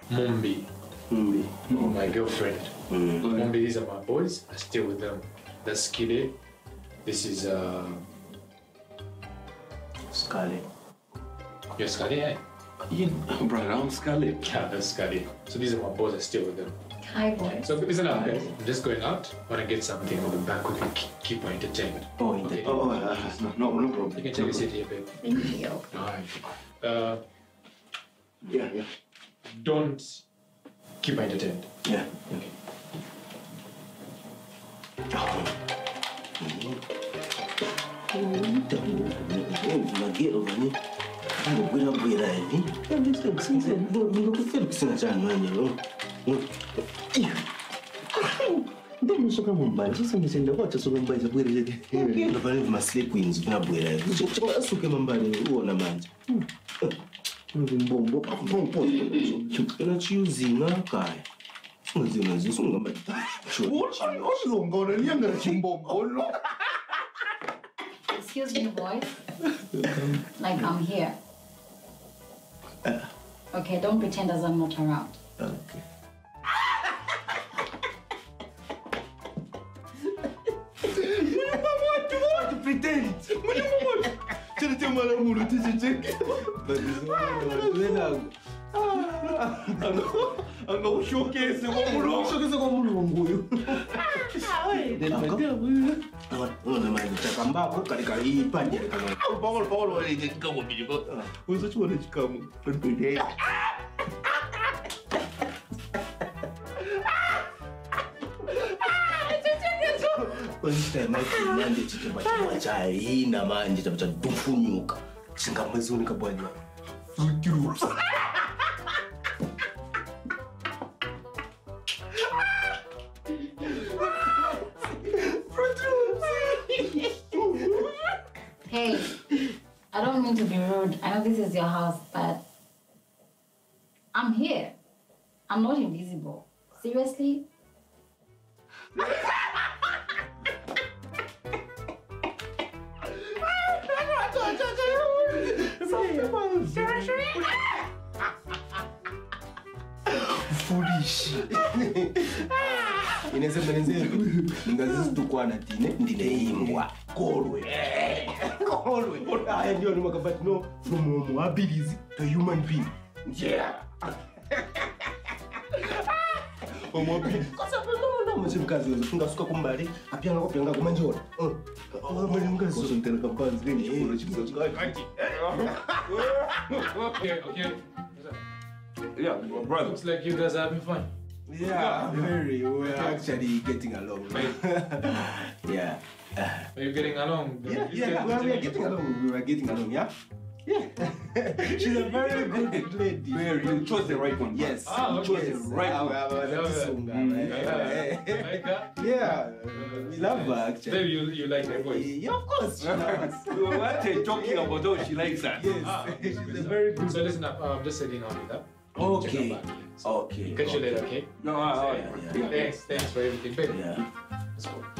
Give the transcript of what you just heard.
Mumbi. My girlfriend. Mumbi, these are my boys. I stay with them. That's Skide. This is Scarlet. You're Skade, eh? Yeah, brother, I'm Scarlet. Yeah, that's Skade. So these are my boys. I stay with them. Hi, boys. So listen up, guys. I'm just going out. When I get something on the back, we can keep my entertainment. Oh, Okay. no problem. You can take a seat here, babe. Thank you. Alright. Yeah. Don't keep my entertained. Yeah. Okay. Magero mani. Ngokwena bwera hivi. Kusina chani manje. Ndimo soka mumbaji singizenda kwacha soka mumbaji bwera jeke. Ndofana masle queens kuna bwera hivi. Choma asuke mambani uona manje. Mbombo pompo. Chukela chiuzinga kai. Singazi sungamba. Ngona niyanga chimbombo lo. Excuse me, boys. Like I'm here. Okay, don't pretend as I'm not around. Okay. What to pretend? Anga showcase kwa mulungu. Ona manje takambako kalika ipanje kana. Paulo ile kikamu biliko. Uzo chwa chikamu. Pretend. Kwanza manje chikeba cha ina manje tabacha dufunyuka. Singamwezoni kabanya. Fukiru. Hey, I don't mean to be rude. I know this is your house, but I'm here. I'm not invisible. Seriously? Foolish. Inaweza mwenzewe ngazi tukwana tine ndine imbwa kolwe. Haya ndio numa kabati no from abilities to human being. Yeah. Omwapi. Kosa no mchimkazi ufunga suka kumbali apyanga kopyanga kumanjora. Mwenye mkazi so ntera kabanzi ngeni chikuzo chikati. Okay. Yeah, brother. Looks like you guys are having fun. Yeah, very. We're actually getting along. Yeah. Are you getting along? Yeah. Well, we are getting along. We were getting along. Yeah. She's a very good lady. Very. You chose the right one. Yes. Ah, okay. You chose the right one. Like her? Yeah. We love her actually. Babe, you like her voice? Yeah, of course. She loves. We were talking about how she likes that. Yes. She's a very good. So listen up, I'm just setting out with that. Okay. Check her back. Okay. Catch you later, okay? No, Yeah. Thanks for everything, babe. Yeah. Let's go.